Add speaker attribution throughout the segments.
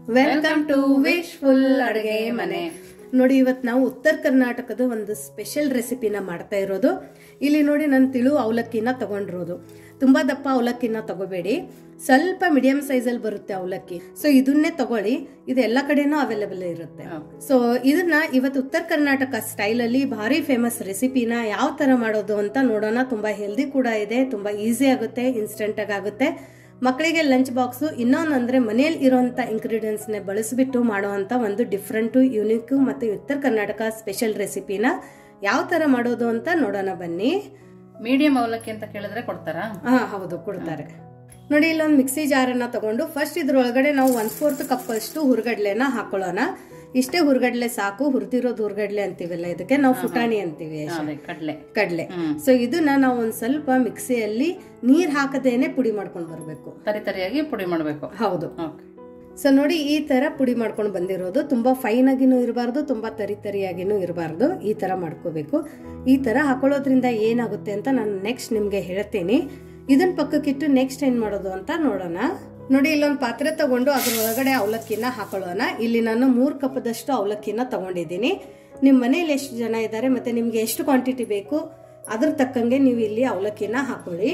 Speaker 1: Welcome to wishful ಅಡುಗೆ ಮನೆ. ನೋಡಿ, ಇವತ್ತು ನಾವು ಉತ್ತರ ಕರ್ನಾಟಕದ ಒಂದು ಸ್ಪೆಷಲ್ ರೆಸಿಪಿನ ಮಾಡ್ತಾ ಇರೋದು. ಇಲ್ಲಿ ನೋಡಿ, ನಾನು ತಿಳು ಅವಲಕ್ಕಿನ ತಗೊಂಡಿರೋದು. ತುಂಬಾ ದಪ್ಪ ಅವಲಕ್ಕಿನ ತಗೋಬೇಡಿ, ಸ್ವಲ್ಪ ಮೀಡಿಯಂ ಸೈಜ್ ಅಲ್ಲಿ ಬರುತ್ತೆ ಅವಲಕ್ಕಿ. ಸೊ ಇದನ್ನೇ ತಗೊಳ್ಳಿ, ಇದು ಎಲ್ಲ ಕಡೆನೂ ಅವೈಲೇಬಲ್ ಇರುತ್ತೆ. ಸೊ ಇದನ್ನ ಇವತ್ತು ಉತ್ತರ ಕರ್ನಾಟಕ ಸ್ಟೈಲ್ ಅಲ್ಲಿ ಭಾರಿ ಫೇಮಸ್ ರೆಸಿಪಿನ ಯಾವ ತರ ಮಾಡೋದು ಅಂತ ನೋಡೋಣ. ತುಂಬಾ ಹೆಲ್ದಿ ಕೂಡ ಇದೆ, ತುಂಬಾ ಈಸಿ ಆಗುತ್ತೆ, ಇನ್ಸ್ಟೆಂಟ್ ಆಗುತ್ತೆ. ಮಕ್ಕಳಿಗೆ ಲಂಚ್ ಬಾಕ್ಸ್, ಇನ್ನೊಂದಂದ್ರೆ ಮನೆಯಲ್ಲಿ ಇರುವಂತ ಇಂಗ್ರೀಡಿಯೆಂಟ್ಸ್ ನೇ ಬಳಸಿಬಿಟ್ಟು ಮಾಡುವಂತ ಒಂದು ಡಿಫ್ರೆಂಟ್, ಯುನಿಕ್ ಮತ್ತೆ ಉತ್ತರ ಕರ್ನಾಟಕ ಸ್ಪೆಷಲ್ ರೆಸಿಪಿನ ಯಾವ ತರ ಮಾಡೋದು ಅಂತ ನೋಡೋಣ ಬನ್ನಿ.
Speaker 2: ಮೀಡಿಯಂ ಅವಲಕ್ಕಿ ಅಂತ ಕೇಳಿದ್ರೆ ಕೊಡ್ತಾರಾ?
Speaker 1: ಹೌದು, ಕೊಡ್ತಾರೆ. ನೋಡಿ, ಇಲ್ಲೊಂದು ಮಿಕ್ಸಿ ಜಾರನ್ನ ತಗೊಂಡು ಫಸ್ಟ್ ಇದ್ರೊಳಗಡೆ ನಾವು 1/4 ಕಪ್ ಅಷ್ಟು ಹುರ್ಗಡ್ಲೆನ ಹಾಕೊಳ್ಳೋಣ. ಇಷ್ಟೇ ಹುರ್ಗಡ್ಲೆ ಸಾಕು. ಹುರಿದಿರೋದು ಹುರ್ಗಡ್ಲೆ ಅಂತೀವಲ್ಲ, ಇದಕ್ಕೆ ನಾವು ಫುಟಾಣಿ ಅಂತೀವಿ, ಕಡ್ಲೆ. ಸೊ ಇದನ್ನ ನಾವು ಒಂದ್ ಸ್ವಲ್ಪ ಮಿಕ್ಸಿಯಲ್ಲಿ ನೀರ್ ಹಾಕದೇನೆ ಪುಡಿ ಮಾಡ್ಕೊಂಡು ಬರ್ಬೇಕು.
Speaker 2: ತರಿಯಾಗಿ ಪುಡಿ ಮಾಡ್ಬೇಕು.
Speaker 1: ಹೌದು. ಸೊ ನೋಡಿ, ಈ ತರ ಪುಡಿ ಮಾಡ್ಕೊಂಡು ಬಂದಿರೋದು. ತುಂಬಾ ಫೈನ್ ಆಗಿನೂ ಇರಬಾರ್ದು, ತುಂಬಾ ತರಿಯಾಗಿನೂ ಇರಬಾರ್ದು. ಈ ತರ ಮಾಡ್ಕೋಬೇಕು. ಈ ತರ ಹಾಕೊಳ್ಳೋದ್ರಿಂದ ಏನಾಗುತ್ತೆ ಅಂತ ನಾನು ನೆಕ್ಸ್ಟ್ ನಿಮ್ಗೆ ಹೇಳ್ತೀನಿ. ಇದನ್ನ ಪಕ್ಕಕ್ಕಿಟ್ಟು ನೆಕ್ಸ್ಟ್ ಏನ್ ಮಾಡೋದು ಅಂತ ನೋಡೋಣ. ನೋಡಿ, ಇಲ್ಲೊಂದು ಪಾತ್ರೆ ತಗೊಂಡು ಅದ್ರ ಒಳಗಡೆ ಅವಲಕ್ಕಿನ ಹಾಕೊಳ್ಳೋಣ. ಇಲ್ಲಿ ನಾನು 3 ಕಪ್ದಷ್ಟು ಅವಲಕ್ಕಿನ ತಗೊಂಡಿದ್ದೀನಿ. ನಿಮ್ ಮನೇಲಿ ಎಷ್ಟು ಜನ ಇದ್ದಾರೆ ಮತ್ತೆ ನಿಮ್ಗೆ ಎಷ್ಟು ಕ್ವಾಂಟಿಟಿ ಬೇಕು ಅದ್ರ ತಕ್ಕಂಗೆ ನೀವು ಇಲ್ಲಿ ಅವಲಕ್ಕಿನ ಹಾಕೊಳ್ಳಿ.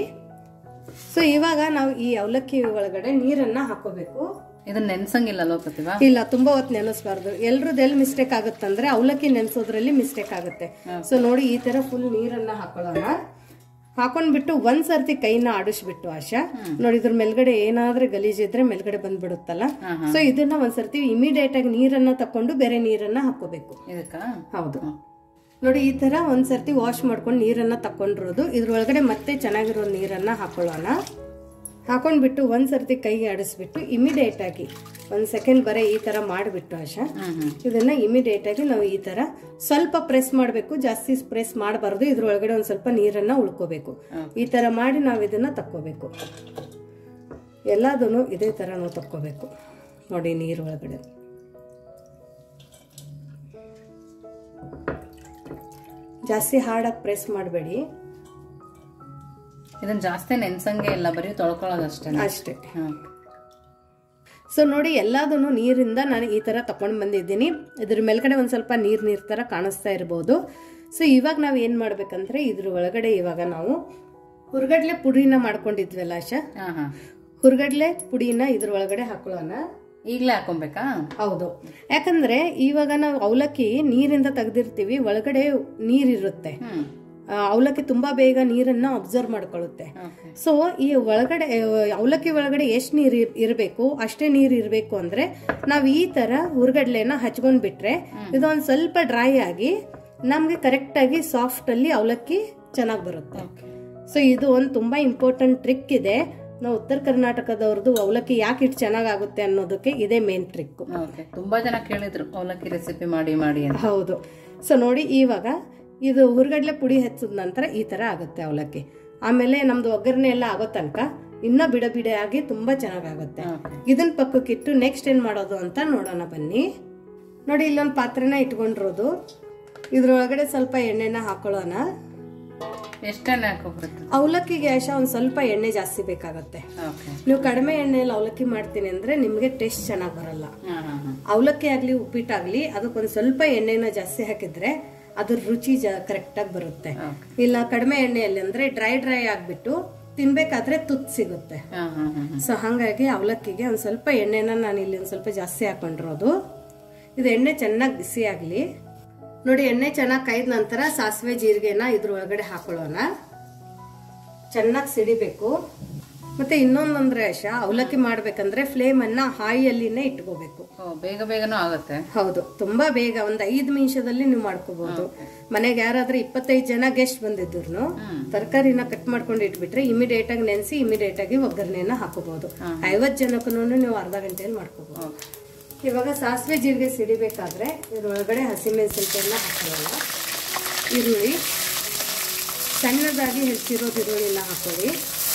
Speaker 1: ಸೊ ಇವಾಗ ನಾವು ಈ ಅವಲಕ್ಕಿ ಒಳಗಡೆ ನೀರನ್ನ ಹಾಕೋಬೇಕು.
Speaker 2: ಇದನ್ನ ನೆನ್ಸಂಗಿಲ್ಲ ಪ್ರತಿಭಾ?
Speaker 1: ಇಲ್ಲ, ತುಂಬಾ ಹೊತ್ತು ನೆನೆಸಬಾರ್ದು. ಎಲ್ರದ್ದು ಎಲ್ಲಿ ಮಿಸ್ಟೇಕ್ ಆಗುತ್ತಂದ್ರೆ ಅವಲಕ್ಕಿ ನೆನ್ಸೋದ್ರಲ್ಲಿ ಮಿಸ್ಟೇಕ್ ಆಗುತ್ತೆ. ಸೊ ನೋಡಿ, ಈ ತರ ಫುಲ್ ನೀರನ್ನ ಹಾಕೊಳ್ಳೋಣ. ಹಾಕೊಂಡ್ಬಿಟ್ಟು ಒಂದ್ ಸರ್ತಿ ಕೈನ ಆಡಿಸ್ಬಿಟ್ಟು ಆಶಾ, ನೋಡಿ ಇದ್ರ ಮೇಲ್ಗಡೆ ಏನಾದ್ರೂ ಗಲೀಜಿದ್ರೆ ಮೇಲ್ಗಡೆ ಬಂದ್ಬಿಡುತ್ತಲ್ಲ. ಸೊ ಇದನ್ನ ಒಂದ್ಸರ್ತಿ ಇಮಿಡಿಯೇಟ್ ಆಗಿ ನೀರನ್ನ ತಕೊಂಡು ಬೇರೆ ನೀರನ್ನ ಹಾಕೋಬೇಕು. ಹೌದು. ನೋಡಿ, ಈ ತರ ಒಂದ್ಸರ್ತಿ ವಾಶ್ ಮಾಡ್ಕೊಂಡು ನೀರನ್ನ ತಕೊಂಡಿರೋದು. ಇದ್ರೊಳಗಡೆ ಮತ್ತೆ ಚೆನ್ನಾಗಿರೋ ನೀರನ್ನ ಹಾಕೊಳ್ಳೋಣ. ಹಾಕೊಂಡ್ಬಿಟ್ಟು ಒಂದ್ಸರ್ತಿ ಕೈಗೆ ಆಡಿಸ್ಬಿಟ್ಟು ಇಮಿಡಿಯೇಟ್ ಆಗಿ 1 ಸೆಕೆಂಡ್ ಬರೀ ಈ ತರ ಮಾಡ್ಬಿಟ್ಟು ಆಶಾ, ಇದನ್ನ ಇಮಿಡಿಯೇಟ್ ಆಗಿ ನಾವು ಈ ತರ ಸ್ವಲ್ಪ ಪ್ರೆಸ್ ಮಾಡ್ಬೇಕು. ಜಾಸ್ತಿ ಪ್ರೆಸ್ ಮಾಡಬಾರ್ದು. ಇದ್ರೊಳಗಡೆ ಒಂದ್ ಸ್ವಲ್ಪ ನೀರನ್ನ ಉಳ್ಕೋಬೇಕು. ಈ ತರ ಮಾಡಿ ನಾವ್ ಇದನ್ನ ತಕ್ಕೋಬೇಕು. ಎಲ್ಲದನ್ನು ಇದೇ ತರ ನಾವು ತಕ್ಕೋಬೇಕು. ನೋಡಿ, ನೀರ್ ಒಳಗಡೆ ಜಾಸ್ತಿ ಹಾರ್ಡಾಗಿ ಪ್ರೆಸ್ ಮಾಡಬೇಡಿ.
Speaker 2: ಇದನ್ನ ಜಾಸ್ತಿ ನೆನ್ಸಂಗೆ ಇಲ್ಲ, ಬರೀ ತೊಳ್ಕೊಳ್ಳೋದಷ್ಟೇ.
Speaker 1: ಅಷ್ಟೇ. ಸೊ ನೋಡಿ, ಎಲ್ಲದನ್ನು ನೀರಿಂದ ನಾನು ಈ ತರ ತಕೊಂಡ್ ಬಂದಿದ್ದೀನಿ. ಇದ್ರ ಮೇಲ್ಗಡೆ ಒಂದ್ ಸ್ವಲ್ಪ ನೀರ್ ತರ ಕಾಣಿಸ್ತಾ ಇರಬಹುದು. ಸೊ ಇವಾಗ ನಾವ್ ಏನ್ ಮಾಡ್ಬೇಕಂದ್ರೆ ಇದ್ರ ಒಳಗಡೆ ಇವಾಗ ನಾವು ಹುರ್ಗಡ್ಲೆ ಪುಡಿನ ಮಾಡ್ಕೊಂಡಿದ್ವಲ್ಲ ಆಶಾ, ಹುರ್ಗಡ್ಲೆ ಪುಡಿನ ಇದ್ರ ಒಳಗಡೆ ಹಾಕೊಳ್ಳೋಣ.
Speaker 2: ಈಗ್ಲೇ ಹಾಕೊಬೇಕಾ? ಹೌದು.
Speaker 1: ಯಾಕಂದ್ರೆ ಇವಾಗ ನಾವು ಅವಲಕ್ಕಿ ನೀರಿಂದ ತೆಗ್ದಿರ್ತೀವಿ, ಒಳಗಡೆ ನೀರಿರುತ್ತೆ. ಅವಲಕ್ಕಿ ತುಂಬಾ ಬೇಗ ನೀರನ್ನ ಅಬ್ಸರ್ವ್ ಮಾಡ್ಕೊಳ್ಳುತ್ತೆ. ಸೊ ಈ ಒಳಗಡೆ ಅವಲಕ್ಕಿ ಒಳಗಡೆ ಎಷ್ಟು ನೀರ್ ಇರಬೇಕು ಅಷ್ಟೇ ನೀರ್ ಇರಬೇಕು. ಅಂದ್ರೆ ನಾವ್ ಈ ತರ ಹುರ್ಗಡ್ಲೆನ ಹಚ್ಕೊಂಡ್ ಬಿಟ್ರೆ ಇದೊಂದ್ ಸ್ವಲ್ಪ ಡ್ರೈ ಆಗಿ ನಮ್ಗೆ ಕರೆಕ್ಟ್ ಆಗಿ ಸಾಫ್ಟ್ ಅಲ್ಲಿ ಅವಲಕ್ಕಿ ಚೆನ್ನಾಗ್ ಬರುತ್ತೆ. ಸೊ ಇದು ಒಂದ್ ತುಂಬಾ ಇಂಪಾರ್ಟೆಂಟ್ ಟ್ರಿಕ್ ಇದೆ. ನಾವು ಉತ್ತರ ಕರ್ನಾಟಕದವ್ರದ್ದು ಅವಲಕ್ಕಿ ಯಾಕೆ ಇಷ್ಟು ಚೆನ್ನಾಗುತ್ತೆ ಅನ್ನೋದಕ್ಕೆ ಇದೇ ಮೇನ್ ಟ್ರಿಕ್.
Speaker 2: ತುಂಬಾ ಜನ ಕೇಳಿದ್ರು ಅವಲಕ್ಕಿ ರೆಸಿಪಿ ಮಾಡಿ ಅಂತ.
Speaker 1: ಹೌದು. ಸೊ ನೋಡಿ, ಇವಾಗ ಇದು ಹುರ್ಗಡ್ಲೆ ಪುಡಿ ಹೆಚ್ಚಿದ ನಂತರ ಈ ತರ ಆಗುತ್ತೆ ಅವಲಕ್ಕಿ. ಆಮೇಲೆ ನಮ್ದು ಒಗ್ಗರಣೆ ಎಲ್ಲ ಆಗೋ ತನಕ ಇನ್ನ ಬಿಡ ಆಗಿ ತುಂಬಾ ಚೆನ್ನಾಗಾಗುತ್ತೆ. ಇದನ್ನ ಪಕ್ಕಕ್ಕಿಟ್ಟು ನೆಕ್ಸ್ಟ್ ಏನ್ ಮಾಡೋದು ಅಂತ ನೋಡೋಣ ಬನ್ನಿ. ನೋಡಿ, ಇಲ್ಲೊಂದು ಪಾತ್ರೆನ ಇಟ್ಕೊಂಡಿರೋದು. ಇದ್ರೊಳಗಡೆ ಸ್ವಲ್ಪ ಎಣ್ಣೆನ ಹಾಕೊಳ್ಳೋಣ.
Speaker 2: ಎಷ್ಟೆಣ್ಣೆ ಹಾಕೋಬೇಕು?
Speaker 1: ಅವಲಕ್ಕಿಗೆ ಆಶಾ ಒಂದ್ ಸ್ವಲ್ಪ ಎಣ್ಣೆ ಜಾಸ್ತಿ ಬೇಕಾಗತ್ತೆ. ನೀವು ಕಡಿಮೆ ಎಣ್ಣೆಯಲ್ಲಿ ಅವಲಕ್ಕಿ ಮಾಡ್ತೀನಿ ಅಂದ್ರೆ ನಿಮ್ಗೆ ಟೇಸ್ಟ್ ಚೆನ್ನಾಗ್ ಬರಲ್ಲ. ಅವಲಕ್ಕಿ ಆಗ್ಲಿ ಉಪ್ಪಿಟ್ಟಾಗ್ಲಿ ಅದಕ್ಕೊಂದ್ ಸ್ವಲ್ಪ ಎಣ್ಣೆನ ಜಾಸ್ತಿ ಹಾಕಿದ್ರೆ ಅದ್ರ ರುಚಿ ಕರೆಕ್ಟ್ ಆಗಿ ಬರುತ್ತೆ. ಇಲ್ಲ ಕಡಿಮೆ ಎಣ್ಣೆಯಲ್ಲಿ ಅಂದ್ರೆ ಡ್ರೈ ಆಗ್ಬಿಟ್ಟು ತಿನ್ಬೇಕಾದ್ರೆ ತುತ್ತು ಸಿಗುತ್ತೆ. ಸೊ ಹಂಗಾಗಿ ಅವಲಕ್ಕಿಗೆ ಒಂದ್ ಸ್ವಲ್ಪ ಎಣ್ಣೆನ ನಾನು ಇಲ್ಲಿ ಒಂದ್ ಸ್ವಲ್ಪ ಜಾಸ್ತಿ ಹಾಕೊಂಡಿರೋದು. ಇದು ಎಣ್ಣೆ ಚೆನ್ನಾಗಿ ಬಿಸಿ ಆಗ್ಲಿ. ನೋಡಿ, ಎಣ್ಣೆ ಚೆನ್ನಾಗಿ ಕಾಯ್ದ ನಂತರ ಸಾಸಿವೆ ಜೀರಿಗೆನ ಇದ್ರೊಳಗಡೆ ಹಾಕೊಳ್ಳೋಣ. ಚೆನ್ನಾಗಿ ಸಿಡಿಬೇಕು. ಮತ್ತೆ ಇನ್ನೊಂದಂದ್ರೆ ಆಶಾ, ಅವಲಕ್ಕಿ ಮಾಡ್ಬೇಕಂದ್ರೆ ಫ್ಲೇಮ್ ಅನ್ನ ಹಾಯಿಯಲ್ಲಿನೇ ಇಟ್ಕೋಬೇಕು.
Speaker 2: ಬೇಗನೂ ಆಗುತ್ತೆ.
Speaker 1: ಹೌದು, ತುಂಬಾ ಬೇಗ. ಒಂದ್ 5 ನಿಮಿಷದಲ್ಲಿ ನೀವು ಮಾಡ್ಕೋಬಹುದು. ಮನೆಗೆ ಯಾರಾದ್ರೂ 25 ಜನ ಗೆಸ್ಟ್ ಬಂದಿದ್ರು ತರಕಾರಿನ ಕಟ್ ಮಾಡ್ಕೊಂಡು ಇಟ್ಬಿಟ್ರೆ ಇಮಿಡಿಯೇಟ್ ಆಗಿ ನೆನೆಸಿ ಇಮಿಡಿಯೇಟ್ ಆಗಿ ಒಗ್ಗರಣೆನ ಹಾಕೋಬಹುದು. 50 ಜನಕ್ಕೂ ನೀವು ಅರ್ಧ ಗಂಟೆಯಲ್ಲಿ ಮಾಡ್ಕೋಬಹುದು. ಇವಾಗ ಸಾಸಿವೆ ಜೀರಿಗೆ ಸಿಡಿಬೇಕಾದ್ರೆ ಇದ್ರೊಳಗಡೆ ಹಸಿಮೆಣಸಿನಕಾಯಿನ ಹಾಕೊಳ್ಳೋಣ. ಈರುಳ್ಳಿ ಸಣ್ಣದಾಗಿ ಹೆಚ್ಚಿರೋದು ಈರುಳ್ಳಿನ ಹಾಕೊಳ್ಳಿ.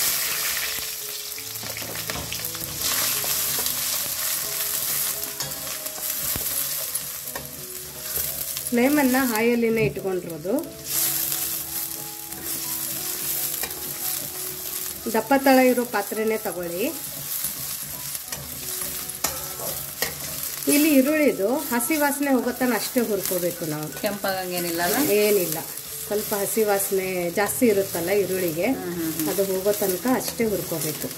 Speaker 1: ಫ್ಲೇಮನ್ನ ಹಾಯಲ್ಲಿನೇ ಇಟ್ಕೊಂಡಿರೋದು. ದಪ್ಪ ತಳ ಇರೋ ಪಾತ್ರೆನೇ ತಗೊಳ್ಳಿ. ಇಲ್ಲಿ ಈರುಳ್ಳಿದು ಹಸಿ ವಾಸನೆ ಹೋಗೋತನ ಅಷ್ಟೇ ಹುರ್ಕೋಬೇಕು ನಾವು.
Speaker 2: ಕೆಂಪಾಗಂಗೇನಿಲ್ಲ?
Speaker 1: ಏನಿಲ್ಲ, ಸ್ವಲ್ಪ ಹಸಿ ವಾಸನೆ ಜಾಸ್ತಿ ಇರುತ್ತಲ್ಲ ಈರುಳ್ಳಿಗೆ, ಅದು ಹೋಗೋ ತನಕ ಅಷ್ಟೇ ಹುರ್ಕೋಬೇಕು.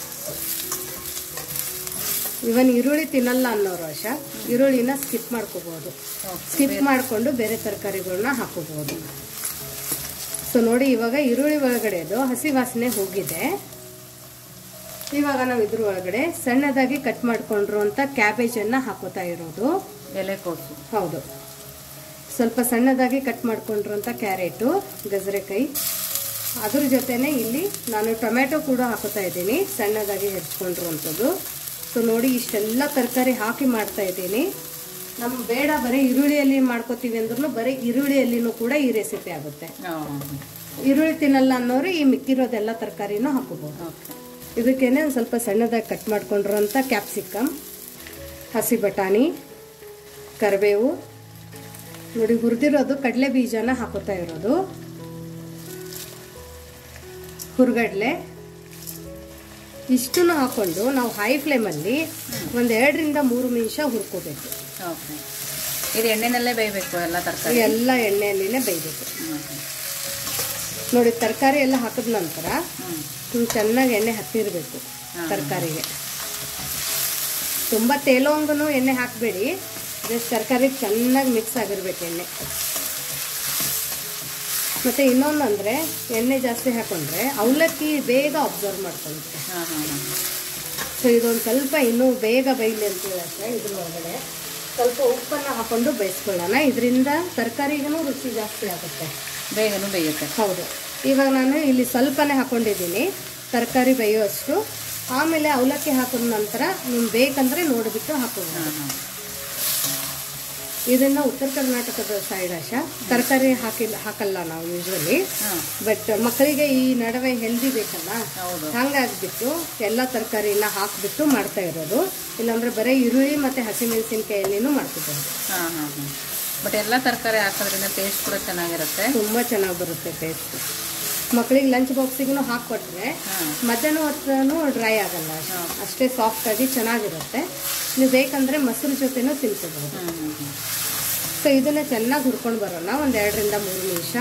Speaker 1: ಇವನ್ ಈರುಳ್ಳಿ ತಿನ್ನಲ್ಲ ಅನ್ನೋರು ಆಶಾ ಈರುಳ್ಳಿನ ಸ್ಕಿಪ್ ಮಾಡ್ಕೋಬಹುದು. ಸ್ಕಿಪ್ ಮಾಡಿಕೊಂಡು ಬೇರೆ ತರಕಾರಿಗಳನ್ನ ಹಾಕೋಬಹುದು. ಸೊ ನೋಡಿ, ಇವಾಗ ಈರುಳ್ಳಿ ಒಳಗಡೆದು ಹಸಿ ವಾಸನೆ ಹೋಗಿದೆ. ಇವಾಗ ನಾವು ಇದ್ರ ಒಳಗಡೆ ಸಣ್ಣದಾಗಿ ಕಟ್ ಮಾಡ್ಕೊಂಡಿರುವಂತ ಕ್ಯಾಬೇಜ್ ಅನ್ನ ಹಾಕೋತಾ ಇರೋದು.
Speaker 2: ಎಲೆಕೋಸು.
Speaker 1: ಹೌದು, ಸ್ವಲ್ಪ ಸಣ್ಣದಾಗಿ ಕಟ್ ಮಾಡ್ಕೊಂಡಿರುವಂತ ಕ್ಯಾರೆಟು, ಗಜರೆಕಾಯಿ, ಅದ್ರ ಜೊತೆನೆ ಇಲ್ಲಿ ನಾನು ಟೊಮೆಟೊ ಕೂಡ ಹಾಕೋತಾ ಇದ್ದೀನಿ, ಸಣ್ಣದಾಗಿ ಹೆಚ್ಕೊಂಡಿರುವಂಥದ್ದು. ಸೊ ನೋಡಿ, ಇಷ್ಟೆಲ್ಲ ತರಕಾರಿ ಹಾಕಿ ಮಾಡ್ತಾ ಇದ್ದೀನಿ. ನಮ್ಗೆ ಬೇಡ ಬರೀ ಈರುಳ್ಳಿಯಲ್ಲಿ ಮಾಡ್ಕೋತೀವಿ ಅಂದ್ರೂ ಬರೀ ಈರುಳ್ಳಿಯಲ್ಲಿನೂ ಕೂಡ ಈ ರೆಸಿಪಿ ಆಗುತ್ತೆ. ಈರುಳ್ಳಿ ತಿನ್ನಲ್ಲ ಅನ್ನೋರು ಈ ಮಿಕ್ಕಿರೋದೆಲ್ಲ ತರಕಾರಿನೂ ಹಾಕೋಬಹುದು. ಇದಕ್ಕೇನೆ ಒಂದು ಸ್ವಲ್ಪ ಸಣ್ಣದಾಗಿ ಕಟ್ ಮಾಡ್ಕೊಂಡಿರೋಂಥ ಕ್ಯಾಪ್ಸಿಕಮ್, ಹಸಿ ಬಟಾಣಿ, ಕರಿಬೇವು, ನೋಡಿ ಹುರಿದಿರೋದು ಕಡಲೆ ಬೀಜನ ಹಾಕೋತಾ ಇರೋದು, ಹುರ್ಗಡ್ಲೆ, ಇಷ್ಟನ್ನು ಹಾಕೊಂಡು ನಾವು ಹೈ ಫ್ಲೇಮಲ್ಲಿ ಒಂದು 2 ರಿಂದ 3 ನಿಮಿಷ ಹುರ್ಕೋಬೇಕು.
Speaker 2: ಇದು ಎಣ್ಣೆನಲ್ಲೇ ಬೇಯಬೇಕು ಎಲ್ಲ ತರಕಾರಿ?
Speaker 1: ಎಲ್ಲ ಎಣ್ಣೆಯಲ್ಲಿನೇ ಬೇಯಬೇಕು. ನೋಡಿ, ತರಕಾರಿ ಎಲ್ಲ ಹಾಕಿದ ನಂತರ ಚೆನ್ನಾಗಿ ಎಣ್ಣೆ ಹತ್ತಿರಬೇಕು ತರಕಾರಿಗೆ. ತುಂಬ ತೇಲೋಂಗನು ಎಣ್ಣೆ ಹಾಕಬೇಡಿ, ಜಸ್ಟ್ ತರಕಾರಿ ಚೆನ್ನಾಗಿ ಮಿಕ್ಸ್ ಆಗಿರ್ಬೇಕು ಎಣ್ಣೆ. ಮತ್ತು ಇನ್ನೊಂದಂದರೆ ಎಣ್ಣೆ ಜಾಸ್ತಿ ಹಾಕೊಂಡ್ರೆ ಅವಲಕ್ಕಿ ಬೇಗ ಅಬ್ಸರ್ವ್ ಮಾಡ್ಕೊಳ್ಳುತ್ತೆ. ಸೊ ಇದೊಂದು ಸ್ವಲ್ಪ ಇನ್ನೂ ಬೇಗ ಬೇಯಲಿ ಅಂತೇಳಿ ಅಷ್ಟೇ. ಇದ್ರ ಒಳಗಡೆ ಸ್ವಲ್ಪ ಉಪ್ಪನ್ನು ಹಾಕೊಂಡು ಬೇಯಿಸ್ಕೊಳ್ಳೋಣ. ಇದರಿಂದ ತರಕಾರಿಗೂ ರುಚಿ ಜಾಸ್ತಿ ಆಗುತ್ತೆ,
Speaker 2: ಬೇಗನೂ ಬೇಯುತ್ತೆ.
Speaker 1: ಹೌದು. ಇವಾಗ ನಾನು ಇಲ್ಲಿ ಸ್ವಲ್ಪನೇ ಹಾಕೊಂಡಿದ್ದೀನಿ ತರಕಾರಿ ಬೇಯೋಷ್ಟು. ಆಮೇಲೆ ಅವಲಕ್ಕಿ ಹಾಕಿದ ನಂತರ ನಿಮ್ಗೆ ಬೇಕಂದರೆ ನೋಡಿಬಿಟ್ಟು ಹಾಕೋಬೋದು. ಇದನ್ನ ಉತ್ತರ ಕರ್ನಾಟಕದ ಸೈಡ್ ಆಶಾ ತರಕಾರಿ ಹಾಕಲ್ಲ ನಾವು ಯೂಶ್ವಲಿ, ಬಟ್ ಮಕ್ಕಳಿಗೆ ಈ ನಡುವೆ ಹೆಲ್ದಿ ಬೇಕಲ್ಲ, ಹಂಗಾಗ್ಬಿಟ್ಟು ಎಲ್ಲ ತರಕಾರಿನ ಹಾಕ್ಬಿಟ್ಟು ಮಾಡ್ತಾ ಇರೋದು. ಇಲ್ಲಾಂದ್ರೆ ಬರೀ ಈರುಳ್ಳಿ ಮತ್ತೆ ಹಸಿಮೆಣಸಿನಕಾಯಿಯಲ್ಲಿನೂ ಮಾಡ್ತಿದ್ದಾರೆ.
Speaker 2: ಬಟ್ ಎಲ್ಲ ತರಕಾರಿ ಹಾಕೋದ್ರಿಂದ ಟೇಸ್ಟ್ ಕೂಡ ಚೆನ್ನಾಗಿರುತ್ತೆ,
Speaker 1: ತುಂಬಾ ಚೆನ್ನಾಗಿ ಬರುತ್ತೆ ಟೇಸ್ಟ್. ಮಕ್ಕಳಿಗೆ ಲಂಚ್ ಬಾಕ್ಸಿಗೂ ಹಾಕ್ಕೊಟ್ರೆ ಮಧ್ಯಾಹ್ನ ಹೊತ್ತೂ ಡ್ರೈ ಆಗಲ್ಲ, ಅಷ್ಟೇ ಸಾಫ್ಟ್ ಆಗಿ ಚೆನ್ನಾಗಿರುತ್ತೆ. ನೀವು ಬೇಕಂದ್ರೆ ಮೊಸರು ಜೊತೆನೂ ತಿನ್ಕೋಬಹುದು. ಸೊ ಇದನ್ನ ಚೆನ್ನಾಗಿ ಹುರ್ಕೊಂಡು ಬರೋಣ ಒಂದು 2 ರಿಂದ 3 ನಿಮಿಷ.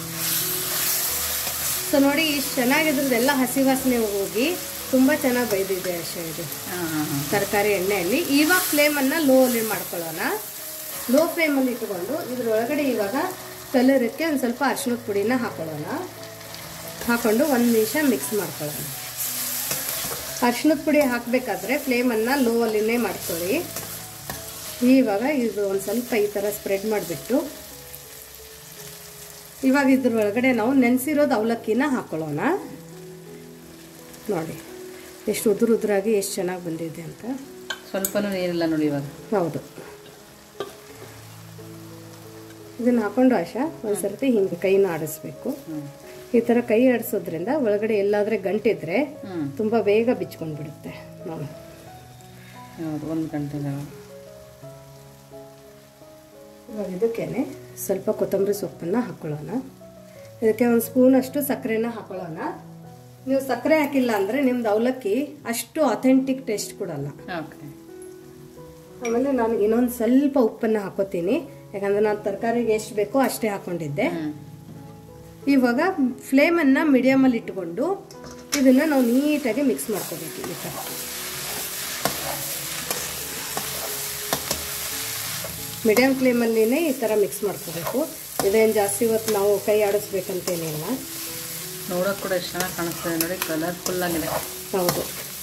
Speaker 1: ಸೊ ನೋಡಿ, ಇಷ್ಟು ಚೆನ್ನಾಗಿದ್ರದ್ದೆಲ್ಲ ಹಸಿ ವಾಸನೆ ಹೋಗಿ ತುಂಬಾ ಚೆನ್ನಾಗಿ ಬೈದಿದೆ ಅಷ್ಟೇ ಇದು ತರಕಾರಿ ಎಣ್ಣೆಯಲ್ಲಿ. ಇವಾಗ ಫ್ಲೇಮನ್ನು ಲೋ ಅಲ್ಲಿ ಮಾಡ್ಕೊಳ್ಳೋಣ. ಲೋ ಫ್ಲೇಮಲ್ಲಿ ಇಟ್ಕೊಂಡು ಇದ್ರೊಳಗಡೆ ಇವಾಗ ಕಲರಕ್ಕೆ ಒಂದು ಸ್ವಲ್ಪ ಅರಿಶಿಣದ ಪುಡಿನ ಹಾಕೊಳ್ಳೋಣ. ಹಾಕೊಂಡು 1 ನಿಮಿಷ ಮಿಕ್ಸ್ ಮಾಡ್ಕೊಳ್ಳೋಣ. ಅರಿಶಿಣದ ಪುಡಿ ಹಾಕಬೇಕಾದ್ರೆ ಫ್ಲೇಮನ್ನು ಲೋ ಅಲ್ಲಿನೇ ಮಾಡ್ಕೊಳ್ಳಿ. ಇವಾಗ ಇದು ಒಂದು ಸ್ವಲ್ಪ ಈ ಥರ ಸ್ಪ್ರೆಡ್ ಮಾಡಿಬಿಟ್ಟು ಇವಾಗ ಇದ್ರೊಳಗಡೆ ನಾವು ನೆನೆಸಿರೋದು ಅವಲಕ್ಕಿನ ಹಾಕೊಳ್ಳೋಣ. ನೋಡಿ ಎಷ್ಟು ಉದುರಾಗಿ ಎಷ್ಟು ಚೆನ್ನಾಗಿ ಬಂದಿದೆ ಅಂತ.
Speaker 2: ಸ್ವಲ್ಪನೂ ನೀರಿಲ್ಲ ನೋಡಿ ಇವಾಗ.
Speaker 1: ಹೌದು, ಇದನ್ನು ಹಾಕೊಂಡು ಆಶಾ ಒಂದು ಸರ್ತಿ ಹಿಂಗೆ ಕೈನ ಆಡಿಸ್ಬೇಕು. ಈ ಥರ ಕೈ ಆಡಿಸೋದ್ರಿಂದ ಒಳಗಡೆ ಎಲ್ಲಾದರೆ ಗಂಟಿದ್ರೆ ತುಂಬ ಬೇಗ ಬಿಚ್ಕೊಂಡು ಬಿಡುತ್ತೆ. ನಾವು
Speaker 2: 1 ಗಂಟೆ
Speaker 1: ಇವಾಗ ಇದಕ್ಕೇನೆ ಸ್ವಲ್ಪ ಕೊತ್ತಂಬರಿ ಸೊಪ್ಪನ್ನು ಹಾಕೊಳ್ಳೋಣ. ಇದಕ್ಕೆ 1 ಸ್ಪೂನ್ ಅಷ್ಟು ಸಕ್ಕರೆನ ಹಾಕೊಳ್ಳೋಣ. ನೀವು ಸಕ್ಕರೆ ಹಾಕಿಲ್ಲ ಅಂದರೆ ನಿಮ್ದು ಅವಲಕ್ಕಿ ಅಷ್ಟು ಅಥೆಂಟಿಕ್ ಟೇಸ್ಟ್ ಕೊಡಲ್ಲ. ಆಮೇಲೆ ನಾನು ಇನ್ನೊಂದು ಸ್ವಲ್ಪ ಉಪ್ಪನ್ನು ಹಾಕೋತೀನಿ, ಯಾಕಂದರೆ ನಾನು ತರಕಾರಿಗೆ ಎಷ್ಟು ಬೇಕೋ ಅಷ್ಟೇ ಹಾಕೊಂಡಿದ್ದೆ. ಇವಾಗ ಫ್ಲೇಮನ್ನು ಮೀಡಿಯಮಲ್ಲಿ ಇಟ್ಕೊಂಡು ಇದನ್ನು ನಾವು ನೀಟಾಗಿ ಮಿಕ್ಸ್ ಮಾಡ್ಕೋಬೇಕು. ಈ ಥರ ಮೀಡಿಯಮ್ ಫ್ಲೇಮಲ್ಲಿನೇ ಈ ಥರ ಮಿಕ್ಸ್ ಮಾಡ್ಕೋಬೇಕು. ಇದೇನು ಜಾಸ್ತಿ ಹೊತ್ತು ನಾವು ಕೈ ಆಡಿಸ್ಬೇಕಂತೇನಿಲ್ಲ.
Speaker 2: ನೋಡೋಕೆ ಕೂಡ ಎಷ್ಟು ಚೆನ್ನಾಗಿ ಕಾಣಿಸ್ತದೆ ನೋಡಿ, ಕಲರ್ಫುಲ್ ಆಗಿದೆ.
Speaker 1: ಹೌದು,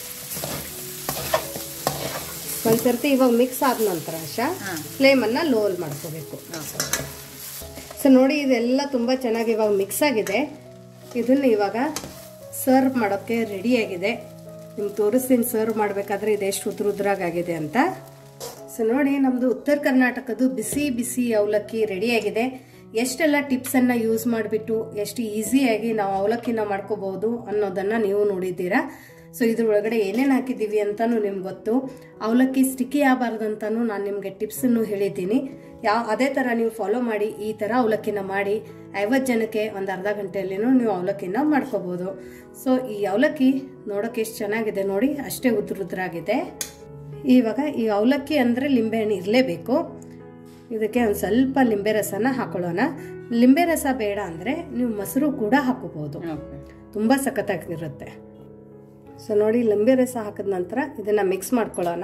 Speaker 1: ಒಂದು ಸರ್ತಿ ಇವಾಗ ಮಿಕ್ಸ್ ಆದ ನಂತರ ಆಶಾ ಫ್ಲೇಮನ್ನು ಲೋ ಅಲ್ಲಿ ಮಾಡ್ಕೋಬೇಕು. ಸೊ ನೋಡಿ, ಇದೆಲ್ಲ ತುಂಬ ಚೆನ್ನಾಗಿ ಇವಾಗ ಮಿಕ್ಸ್ ಆಗಿದೆ. ಇದನ್ನು ಇವಾಗ ಸರ್ವ್ ಮಾಡೋಕ್ಕೆ ರೆಡಿಯಾಗಿದೆ. ನಿಮ್ಗೆ ತೋರಿಸ್ತೀನಿ ಸರ್ವ್ ಮಾಡಬೇಕಾದ್ರೆ ಇದೆಷ್ಟು ಉದ್ರಾಗಿದೆ ಅಂತ. ಸೊ ನೋಡಿ, ನಮ್ಮದು ಉತ್ತರ ಕರ್ನಾಟಕದ್ದು ಬಿಸಿ ಬಿಸಿ ಅವಲಕ್ಕಿ ರೆಡಿಯಾಗಿದೆ. ಎಷ್ಟೆಲ್ಲ ಟಿಪ್ಸನ್ನು ಯೂಸ್ ಮಾಡಿಬಿಟ್ಟು ಎಷ್ಟು ಈಸಿಯಾಗಿ ನಾವು ಅವಲಕ್ಕಿನ ಮಾಡ್ಕೋಬಹುದು ಅನ್ನೋದನ್ನು ನೀವು ನೋಡಿದ್ದೀರಾ. ಸೊ ಇದ್ರೊಳಗಡೆ ಏನೇನು ಹಾಕಿದ್ದೀವಿ ಅಂತಲೂ ನಿಮ್ಗೆ ಗೊತ್ತು. ಅವಲಕ್ಕಿ ಸ್ಟಿಕ್ಕಿ ಆಗಬಾರ್ದಂತನೂ ನಾನು ನಿಮಗೆ ಟಿಪ್ಸನ್ನು ಹೇಳಿದ್ದೀನಿ. ಅದೇ ಥರ ನೀವು ಫಾಲೋ ಮಾಡಿ ಈ ಥರ ಅವಲಕ್ಕಿನ ಮಾಡಿ 50 ಜನಕ್ಕೆ ಒಂದು ಅರ್ಧ ಗಂಟೆಯಲ್ಲಿನೂ ನೀವು ಅವಲಕ್ಕಿನ ಮಾಡ್ಕೋಬೋದು. ಸೊ ಈ ಅವಲಕ್ಕಿ ನೋಡೋಕೆ ಎಷ್ಟು ಚೆನ್ನಾಗಿದೆ ನೋಡಿ, ಅಷ್ಟೇ ಉದ್ರಾಗಿದೆ. ಇವಾಗ ಈ ಅವಲಕ್ಕಿ ಅಂದರೆ ಲಿಂಬೆಹಣ್ಣು ಇರಲೇಬೇಕು. ಇದಕ್ಕೆ ಒಂದು ಸ್ವಲ್ಪ ಲಿಂಬೆ ರಸನ ಹಾಕೊಳ್ಳೋಣ. ಲಿಂಬೆ ರಸ ಬೇಡ ಅಂದರೆ ನೀವು ಮೊಸರು ಕೂಡ ಹಾಕೋಬಹುದು, ತುಂಬ ಸಖತ್ತಾಗಿರುತ್ತೆ. ಸೊ ನೋಡಿ, ಲಿಂಬೆ ರಸ ಹಾಕಿದ ನಂತರ ಇದನ್ನು ಮಿಕ್ಸ್ ಮಾಡ್ಕೊಳ್ಳೋಣ.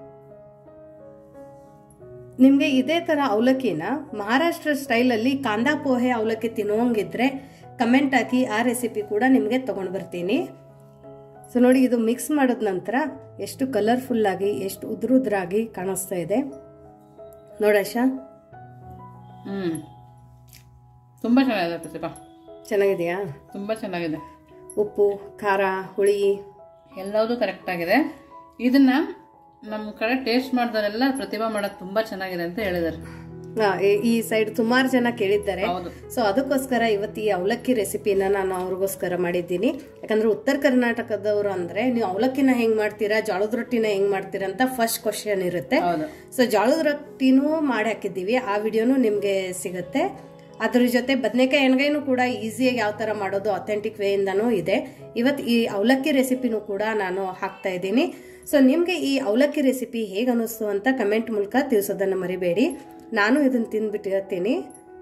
Speaker 1: ನಿಮಗೆ ಇದೇ ಥರ ಅವಲಕ್ಕಿನ ಮಹಾರಾಷ್ಟ್ರ ಸ್ಟೈಲಲ್ಲಿ ಕಾಂದಾ ಪೋಹೆ ಅವಲಕ್ಕಿ ತಿನ್ನೋಂಗಿದ್ರೆ ಕಮೆಂಟ್ ಹಾಕಿ, ಆ ರೆಸಿಪಿ ಕೂಡ ನಿಮಗೆ ತೊಗೊಂಡು ಬರ್ತೀನಿ. ಸೊ ನೋಡಿ, ಇದು ಮಿಕ್ಸ್ ಮಾಡಿದ ನಂತರ ಎಷ್ಟು ಕಲರ್ಫುಲ್ಲಾಗಿ ಎಷ್ಟು ಉದ್ರುದ್ರಾಗಿ ಕಾಣಿಸ್ತಾ ಇದೆ ನೋಡಶ.
Speaker 2: ತುಂಬ ಚೆನ್ನಾಗಿದೆ ಪ್ರತಿಭಾ.
Speaker 1: ಚೆನ್ನಾಗಿದೆಯಾ?
Speaker 2: ತುಂಬ ಚೆನ್ನಾಗಿದೆ.
Speaker 1: ಉಪ್ಪು, ಖಾರ, ಹುಳಿ
Speaker 2: ಎಲ್ಲವೂ ಕರೆಕ್ಟ್ ಆಗಿದೆ. ಇದನ್ನ ನಮ್ಮ ಕಡೆ ಟೇಸ್ಟ್ ಮಾಡಿದವರೆಲ್ಲ ಪ್ರತಿಭಾ ಮಾಡೋದು ತುಂಬಾ ಚೆನ್ನಾಗಿದೆ ಅಂತ ಹೇಳಿದ್ದಾರೆ.
Speaker 1: ಈ ಸೈಡ್ ಸುಮಾರು ಜನ ಕೇಳಿದ್ದಾರೆ. ಸೊ ಅದಕ್ಕೋಸ್ಕರ ಇವತ್ತು ಈ ಅವಲಕ್ಕಿ ರೆಸಿಪಿನ ನಾನು ಅವ್ರಿಗೋಸ್ಕರ ಮಾಡಿದ್ದೀನಿ. ಯಾಕಂದ್ರೆ ಉತ್ತರ ಕರ್ನಾಟಕದವರು ಅಂದ್ರೆ ನೀವು ಅವಲಕ್ಕಿನ ಹೆಂಗ್ ಮಾಡ್ತೀರಾ, ಜೋಳದ ರೊಟ್ಟಿನ ಹೆಂಗ್ ಮಾಡ್ತೀರಾ ಅಂತ ಫಸ್ಟ್ ಕ್ವಶನ್ ಇರುತ್ತೆ. ಸೊ ಜೋಳದ ರೊಟ್ಟಿನೂ ಮಾಡಿ ಹಾಕಿದ್ದೀವಿ, ಆ ವಿಡಿಯೋನು ನಿಮ್ಗೆ ಸಿಗುತ್ತೆ. ಅದ್ರ ಜೊತೆ ಬದನೆಕಾಯಿ ಎಣ್ಗಾಯಿನೂ ಕೂಡ ಈಸಿಯಾಗಿ ಯಾವ ತರ ಮಾಡೋದು ಅಥೆಂಟಿಕ್ ವೇ ಇಂದಾನೂ ಇದೆ. ಇವತ್ತು ಈ ಅವಲಕ್ಕಿ ರೆಸಿಪಿನೂ ಕೂಡ ನಾನು ಹಾಕ್ತಾ ಇದ್ದೀನಿ. ಸೊ ನಿಮ್ಗೆ ಈ ಅವಲಕ್ಕಿ ರೆಸಿಪಿ ಹೇಗೆ ಅನ್ನಿಸ್ತು ಅಂತ ಕಮೆಂಟ್ ಮೂಲಕ ತಿಳಿಸೋದನ್ನ ಮರಿಬೇಡಿ. ನಾನು ಇದನ್ನ ತಿಂದ್ಬಿಟ್ಟಿರ್ತೀನಿ.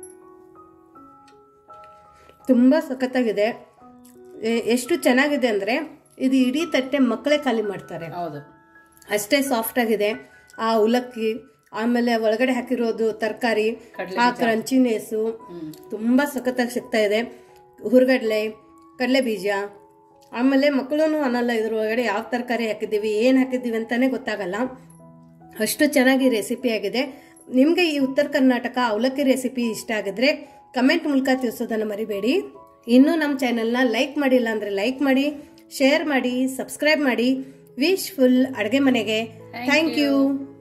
Speaker 1: ತುಂಬಾ ಸಖತ್ತಾಗಿದೆ. ಎಷ್ಟು ಚೆನ್ನಾಗಿದೆ ಅಂದ್ರೆ ಇದು ಇಡೀ ತಟ್ಟೆ ಮಕ್ಕಳೇ ಖಾಲಿ ಮಾಡ್ತಾರೆ, ಅಷ್ಟೇ ಸಾಫ್ಟ್ ಆಗಿದೆ ಆ ಅವಲಕ್ಕಿ. ಆಮೇಲೆ ಒಳಗಡೆ ಹಾಕಿರೋದು ತರಕಾರಿ, ಆ ಕ್ರಂಚಿನೆಸ್ಸು ತುಂಬಾ ಸಖತ್ತಾಗಿ ಸಿಗ್ತಾ ಇದೆ. ಹುರ್ಗಡ್ಲೆ, ಕಡಲೆ ಬೀಜ, ಆಮೇಲೆ ಮಕ್ಕಳು ಅನ್ನಲ್ಲ ಇದ್ರ ಒಳಗಡೆ ಯಾವ ತರಕಾರಿ ಹಾಕಿದ್ದೀವಿ, ಏನು ಹಾಕಿದ್ದೀವಿ ಅಂತಾನೆ ಗೊತ್ತಾಗಲ್ಲ, ಅಷ್ಟು ಚೆನ್ನಾಗಿ ರೆಸಿಪಿ ಆಗಿದೆ. ನಿಮಗೆ ಈ ಉತ್ತರ ಕರ್ನಾಟಕ ಅವಲಕ್ಕಿ ರೆಸಿಪಿ ಇಷ್ಟ ಆಗಿದ್ರೆ ಕಮೆಂಟ್ ಮೂಲಕ ತಿಳಿಸೋದನ್ನು ಮರಿಬೇಡಿ. ಇನ್ನೂ ನಮ್ಮ ಚಾನೆಲ್ನ ಲೈಕ್ ಮಾಡಿಲ್ಲ ಅಂದರೆ ಲೈಕ್ ಮಾಡಿ, ಶೇರ್ ಮಾಡಿ, ಸಬ್ಸ್ಕ್ರೈಬ್ ಮಾಡಿ. ವಿಶ್ ಫುಲ್ ಅಡುಗೆ ಮನೆಗೆ. Thank you.